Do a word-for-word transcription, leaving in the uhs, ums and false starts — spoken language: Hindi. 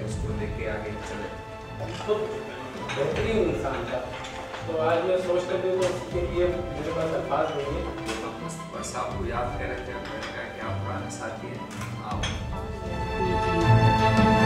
उसको लेके आगे चले। तो बेहतरीन इंसान था, तो आज मैं सोच कर भी उसके लिए मेरे पास अल्फाज नहीं है। बस आपको याद कर रहे थे, मैंने कहा कि आप पुराने साथी हैं, आप